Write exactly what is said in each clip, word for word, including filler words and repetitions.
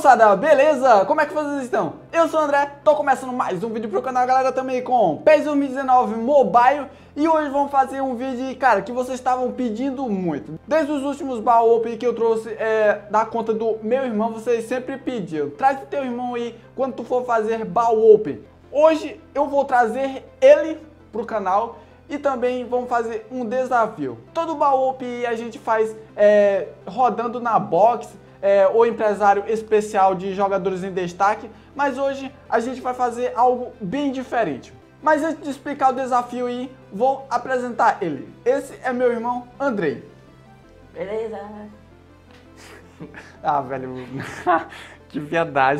moçada, beleza? Como é que vocês estão? Eu sou o André, tô começando mais um vídeo pro canal, galera, também com PES dois mil e dezenove Mobile. E hoje vamos fazer um vídeo, cara, que vocês estavam pedindo muito. Desde os últimos Ball Open que eu trouxe é, da conta do meu irmão, vocês sempre pediram. Traz o teu irmão aí quando tu for fazer Ball Open. Hoje eu vou trazer ele pro canal e também vamos fazer um desafio. Todo Ball Open a gente faz é, rodando na box, É, o empresário especial de jogadores em destaque, mas hoje a gente vai fazer algo bem diferente. Mas antes de explicar o desafio aí, vou apresentar ele. Esse é meu irmão Andrei. Beleza. Ah, velho, que piedade.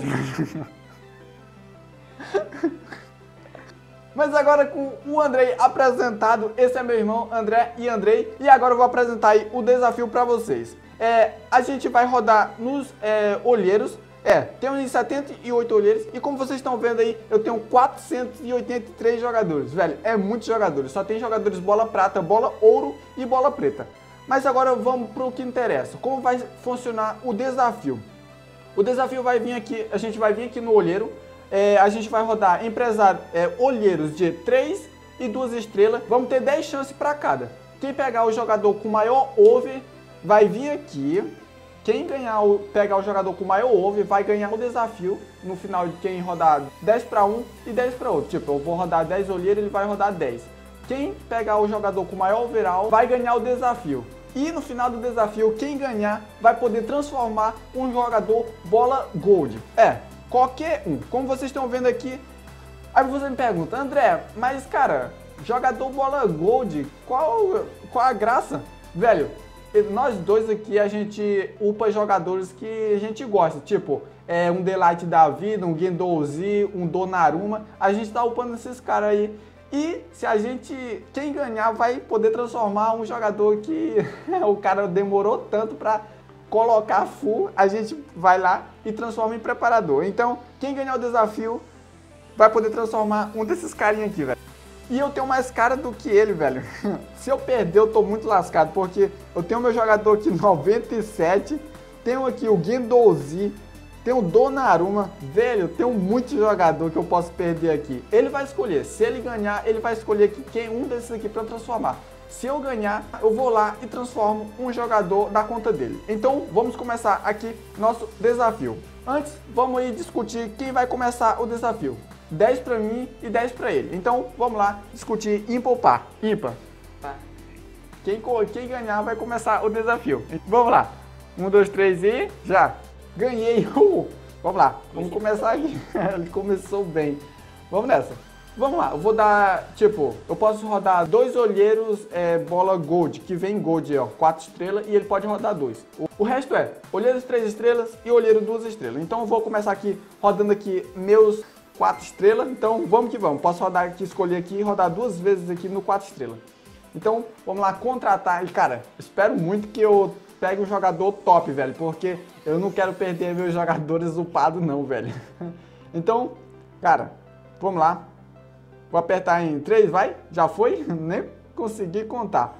Mas agora com o Andrei apresentado, esse é meu irmão André e Andrei, e agora eu vou apresentar aí o desafio para vocês. É, a gente vai rodar nos é, olheiros, é, temos setenta e oito olheiros, e como vocês estão vendo aí, eu tenho quatrocentos e oitenta e três jogadores, velho, é muitos jogadores, só tem jogadores bola prata, bola ouro e bola preta. Mas agora vamos para o que interessa, como vai funcionar o desafio. O desafio vai vir aqui, a gente vai vir aqui no olheiro, é, a gente vai rodar empresário, é, olheiros de três e duas estrelas, vamos ter dez chances para cada. Quem pegar o jogador com maior over vai vir aqui, quem ganhar o, pegar o jogador com maior over vai ganhar o desafio no final de quem rodar dez para um e dez para outro. Tipo, eu vou rodar dez olheiros, ele vai rodar dez. Quem pegar o jogador com maior overall vai ganhar o desafio. E no final do desafio, quem ganhar vai poder transformar um jogador bola gold. É, qualquer um. Como vocês estão vendo aqui, aí você me pergunta, André, mas cara, jogador bola gold, qual, qual a graça? Velho, nós dois aqui, a gente upa jogadores que a gente gosta, tipo, é, um Delight da vida, um Guendouzi, um Donnarumma, a gente tá upando esses caras aí. E se a gente, quem ganhar vai poder transformar um jogador que o cara demorou tanto pra colocar full, a gente vai lá e transforma em preparador. Então, quem ganhar o desafio vai poder transformar um desses carinha aqui, velho. E eu tenho mais cara do que ele, velho. Se eu perder, eu tô muito lascado, porque eu tenho meu jogador aqui noventa e sete, tenho aqui o Guendouzi, tenho o Donnarumma, velho, eu tenho muito jogador que eu posso perder aqui. Ele vai escolher, se ele ganhar, ele vai escolher aqui quem um desses aqui para transformar. Se eu ganhar, eu vou lá e transformo um jogador da conta dele. Então, vamos começar aqui nosso desafio. Antes, vamos aí discutir quem vai começar o desafio. dez para mim e dez para ele. Então, vamos lá discutir e poupar. Ímpar. Tá. Quem, quem ganhar vai começar o desafio. Vamos lá. Um, dois, três e já. Ganhei. Uh, vamos lá. Vamos começar aqui. Ele começou bem. Vamos nessa. Vamos lá. Eu vou dar, tipo, eu posso rodar dois olheiros é, bola gold, que vem gold, ó, quatro estrelas, e ele pode rodar dois. O, o resto é olheiros três estrelas e olheiro duas estrelas. Então, eu vou começar aqui rodando aqui meus quatro estrelas, então vamos que vamos. Posso rodar aqui, escolher aqui e rodar duas vezes aqui no quatro estrelas. Então, vamos lá, contratar. E, cara, espero muito que eu pegue um jogador top, velho, porque eu não quero perder meus jogadores upados, não, velho. Então, cara, vamos lá. Vou apertar em três, vai? Já foi? Nem consegui contar.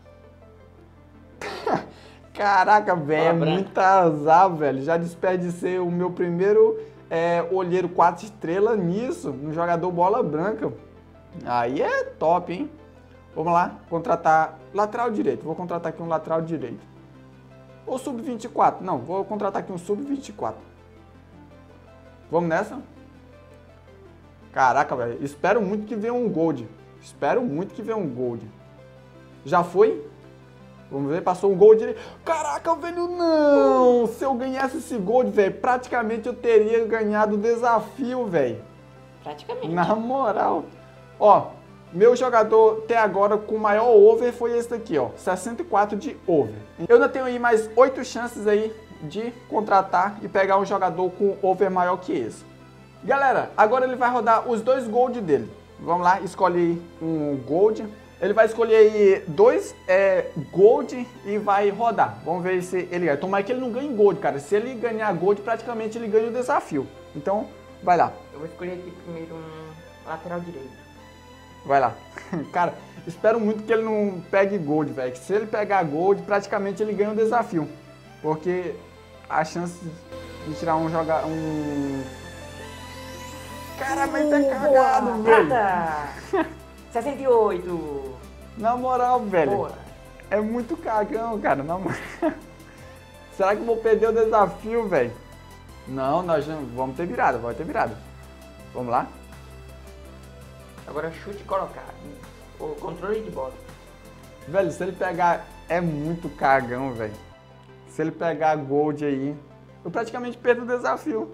Caraca, velho, é muito azar, velho. Já desperdicei o meu primeiro... É, olheiro quatro estrelas nisso, no jogador bola branca. Aí é top, hein? Vamos lá, contratar lateral direito. Vou contratar aqui um lateral direito. Ou sub vinte e quatro. Não, vou contratar aqui um sub vinte e quatro. Vamos nessa? Caraca, velho. Espero muito que venha um gold. Espero muito que venha um gold. Já foi? Vamos ver, passou um gold direito. Caraca, velho, não! Se eu ganhasse esse gold, velho, praticamente eu teria ganhado o desafio, velho. Praticamente. Na moral. Ó, meu jogador até agora com maior over foi esse daqui, ó. sessenta e quatro de over. Eu ainda tenho aí mais oito chances aí de contratar e pegar um jogador com over maior que esse. Galera, agora ele vai rodar os dois gold dele. Vamos lá, escolhe um gold. Ele vai escolher aí dois é, gold e vai rodar. Vamos ver se ele ganha. Tomara que ele não ganhe gold, cara. Se ele ganhar gold, praticamente ele ganha o desafio. Então, vai lá. Eu vou escolher aqui primeiro um lateral direito. Vai lá. Cara, espero muito que ele não pegue gold, velho. Se ele pegar gold, praticamente ele ganha o desafio. Porque a chance de tirar um jogar um. Cara, mas tá Uh, cagado, boa. velho. Prata. sessenta e oito. Na moral, velho. Boa. É muito cagão, cara. Na moral. Será que eu vou perder o desafio, velho? Não, nós não vamos ter virada, vai ter virada. Vamos lá? Agora chute e colocar. O controle de bola. Velho, se ele pegar... É muito cagão, velho. Se ele pegar gold aí, eu praticamente perdo o desafio.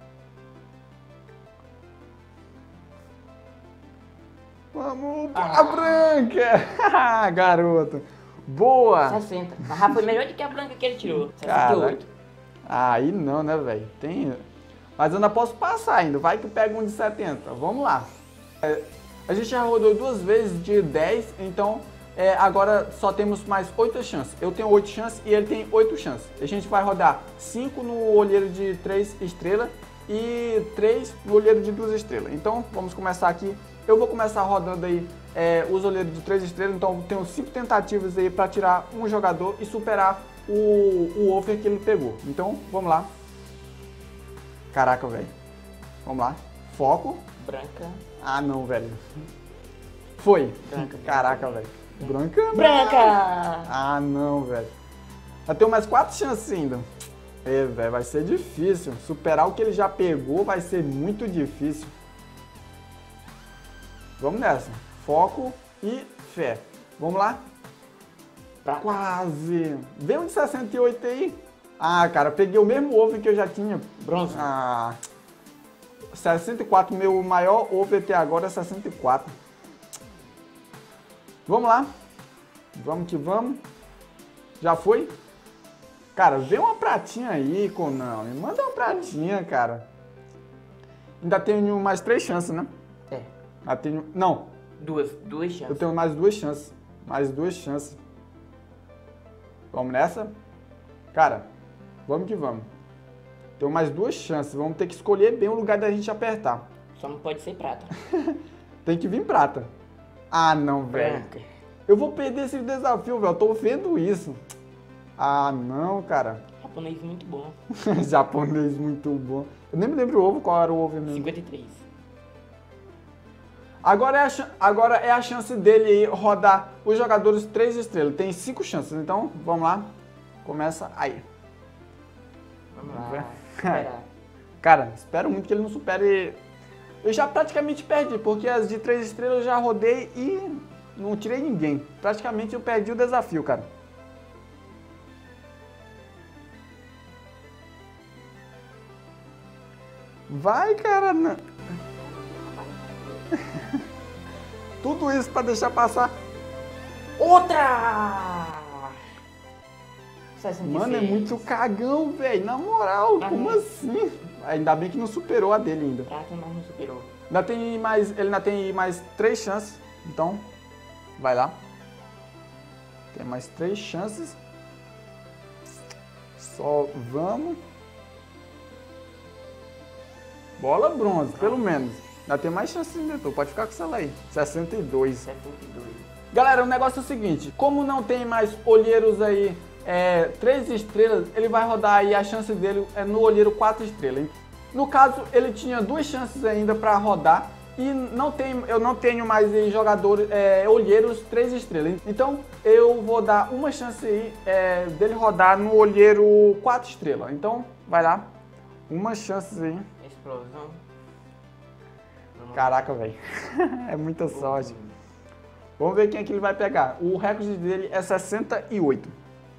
Vamos, bola Ah. branca! Garoto. Boa! sessenta. Mas foi melhor do que a branca que ele tirou. sessenta e Cara, oito. aí não, né, velho? Tem... Mas eu ainda posso passar ainda. Vai que pega um de setenta. Vamos lá. É, a gente já rodou duas vezes de dez, então é, agora só temos mais oito chances. Eu tenho oito chances e ele tem oito chances. A gente vai rodar cinco no olheiro de três estrelas e três no olheiro de duas estrelas. Então, vamos começar aqui. Eu vou começar rodando aí é, os olheiros de três estrelas, então tenho cinco tentativas aí para tirar um jogador e superar o, o offer que ele pegou. Então, vamos lá. Caraca, velho. Vamos lá. Foco. Branca. Ah, não, velho. Foi. Branca. Caraca, velho. Branca. Branca! Ah, não, velho. Eu tenho mais quatro chances ainda. É, velho, vai ser difícil. Superar o que ele já pegou vai ser muito difícil. Vamos nessa. Foco e fé. Vamos lá? Prata. Quase. Vem um de sessenta e oito aí. Ah, cara, peguei o mesmo over que eu já tinha. Bronze. Ah, sessenta e quatro. Meu maior over até agora é sessenta e quatro. Vamos lá. Vamos que vamos. Já foi? Cara, vê uma pratinha aí, Konami. Manda uma pratinha, cara. Ainda tenho mais três chances, né? É. Ainda tenho... Não, Duas. Duas chances. eu tenho mais duas chances. Mais duas chances. Vamos nessa? Cara, vamos que vamos. Tenho mais duas chances. Vamos ter que escolher bem o lugar da gente apertar. Só não pode ser prata. Tem que vir prata. Ah, não, velho. Branca. Eu vou perder esse desafio, velho. Eu tô vendo isso. Ah, não, cara. Japonês muito bom. Japonês muito bom. Eu nem me lembro o ovo, qual era o ovo mesmo. cinquenta e três. Agora é, a, chan- agora é a chance dele aí rodar os jogadores três estrelas. Tem cinco chances, então vamos lá. Começa aí. Vamos Vamos ver. lá. Esperar. Cara, espero muito que ele não supere. Eu já praticamente perdi, porque as de três estrelas eu já rodei e não tirei ninguém. Praticamente eu perdi o desafio, cara. Vai, cara. Não. Tudo isso pra deixar passar. Outra! sessenta e seis. Mano, é muito cagão, velho. Na moral, Ah, como não. assim? Ainda bem que não superou a dele ainda. Prata, mas não superou. Ainda tem mais, ele ainda tem mais três chances. Então, vai lá. Tem mais três chances. Só vamos. Bola bronze, pelo menos. Ainda tem mais chances ainda, tu. Pode ficar com essa lá aí. sessenta e dois. sessenta e dois. Galera, o negócio é o seguinte. Como não tem mais olheiros aí, é, três estrelas, ele vai rodar aí a chance dele é no olheiro quatro estrelas. No caso, ele tinha duas chances ainda para rodar. E não tem, eu não tenho mais aí jogadores, é, olheiros três estrelas. Então, eu vou dar uma chance aí é, dele rodar no olheiro quatro estrelas. Então, vai lá. Uma chance aí. Explosão. Vamos Caraca, velho. É muita sorte. Vamos ver quem é que ele vai pegar. O recorde dele é sessenta e oito.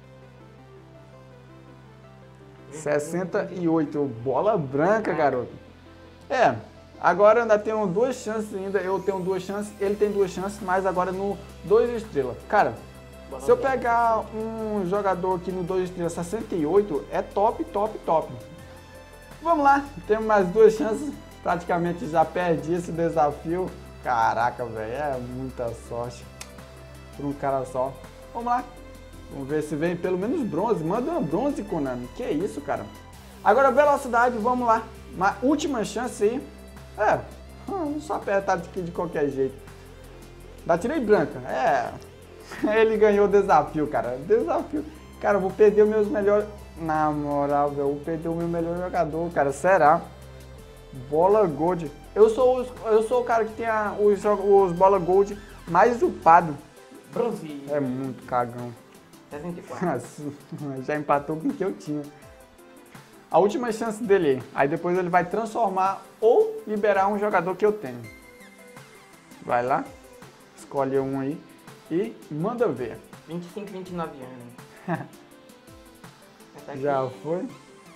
sessenta e oito. Bola branca, garoto. É, agora eu ainda tenho duas chances ainda. Eu tenho duas chances, ele tem duas chances, mas agora no dois estrelas. Cara, Bola se eu branca. pegar um jogador aqui no dois estrelas sessenta e oito, é top, top, top. Vamos lá, temos mais duas chances. Praticamente já perdi esse desafio. Caraca, velho, é muita sorte por um cara só. Vamos lá. Vamos ver se vem pelo menos bronze. Manda uma bronze, Konami. Que isso, cara. Agora, velocidade, vamos lá. Uma última chance aí. É, não só apertar aqui de qualquer jeito. Já tirei branca. É, ele ganhou o desafio, cara. Desafio. Cara, eu vou perder os meus melhores... Na moral, velho, eu perdi o meu melhor jogador, cara. Será? Bola Gold. Eu sou, os, eu sou o cara que tem a, os, os Bola Gold mais upado. Bronze. É muito cagão. sessenta e quatro. Já empatou com o que eu tinha. A última chance dele. Aí depois ele vai transformar ou liberar um jogador que eu tenho. Vai lá. Escolhe um aí. E manda ver. vinte e cinco, vinte e nove anos. Já foi?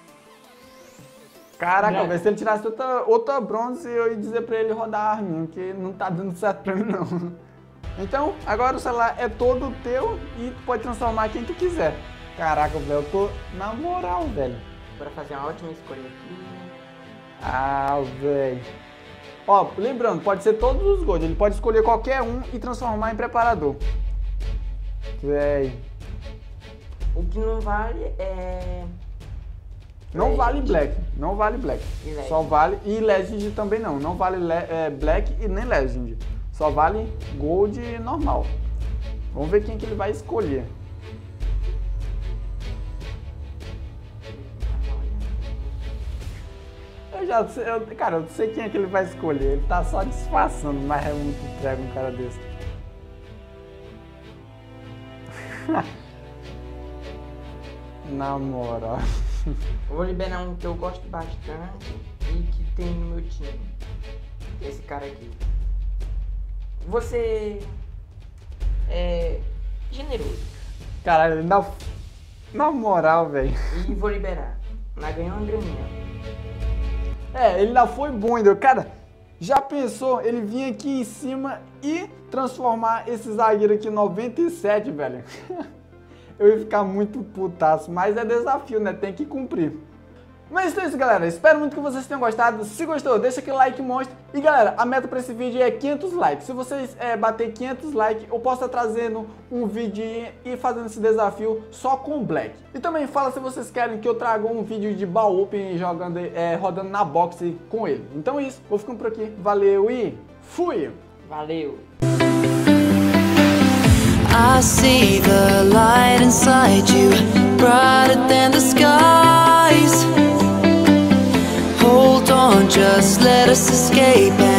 Caraca, velho, se ele tirasse outra, outra bronze, eu ia dizer pra ele rodar a arminha, que não tá dando certo pra mim, não. Então, agora o celular é todo teu e tu pode transformar quem tu quiser. Caraca, velho, eu tô na moral, velho. Bora fazer uma ótima escolha aqui. Ah, velho. Ó, lembrando, pode ser todos os gols. Ele pode escolher qualquer um e transformar em preparador. Véi. O que não vale é... Não Legend. vale Black. Não vale Black. E Só vale... E Legend também não. Não vale le... é, Black e nem Legend. Só vale Gold normal. Vamos ver quem que ele vai escolher. Eu já sei... Eu, cara, eu sei quem é que ele vai escolher. Ele tá só disfarçando, mas é muito entrega um cara desse. Na moral. Eu vou liberar um que eu gosto bastante e que tem no meu time. Esse cara aqui. Você é generoso. Caralho, na, na moral, velho. E vou liberar. Mas ganhou uma graminha. É, ele ainda foi bom ainda. Cara, já pensou ele vir aqui em cima e transformar esse zagueiro aqui em noventa e sete, velho? Eu ia ficar muito putaço, mas é desafio, né? Tem que cumprir. Mas então é isso, galera. Espero muito que vocês tenham gostado. Se gostou, deixa aquele like monstro. E galera, a meta para esse vídeo é quinhentos likes. Se vocês é, bater quinhentos likes, eu posso estar trazendo um vídeo e fazendo esse desafio só com Black. E também fala se vocês querem que eu traga um vídeo de ball open jogando, é, rodando na boxe com ele. Então é isso, vou ficando por aqui. Valeu e fui! Valeu! I see the light inside you, brighter than the skies. Hold on, just let us escape.